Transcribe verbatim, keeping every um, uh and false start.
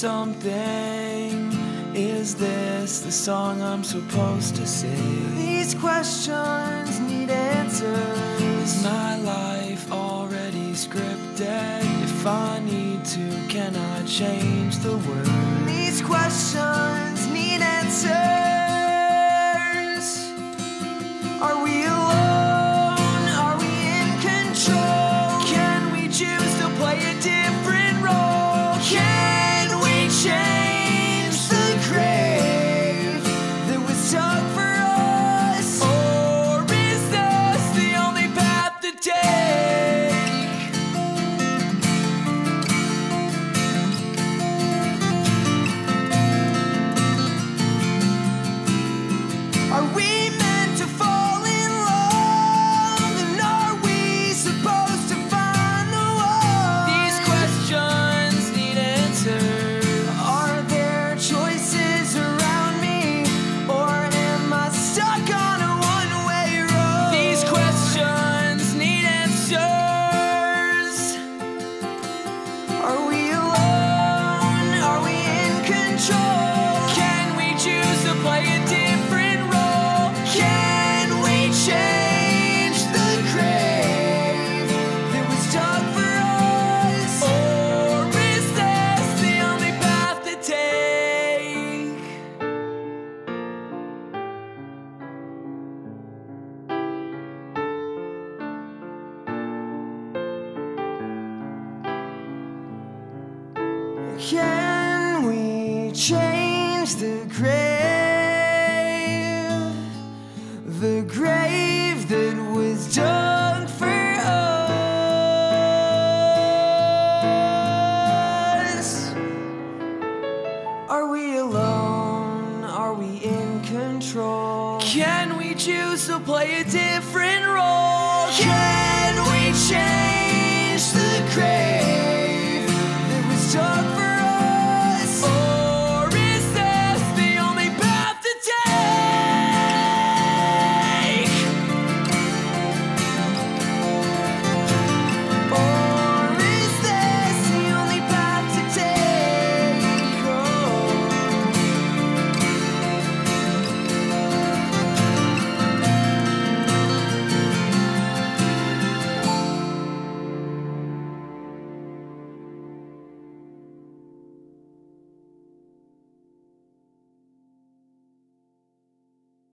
something? Is this the song I'm supposed to sing? These questions need answers. Is my life already scripted? If I need to, can I change the words? These questions need answers. Are we alone? Are we in control? Can we choose to play a different role? Can we change the grave that was dug for us? Or is this the only path to take? Are we meant to fall in love? And are we supposed to find the one? These questions need answers. Are there choices around me? Or am I stuck on a one-way road? These questions need answers. Are we alone? Are we in control? Can we choose to play a different role? Can we change the grave that was dug for us? Or is this the only path to take? Can we change the grave? The grave that was dug for us. Are we alone? Are we in control? Can we choose to play a different role? Can we change the grave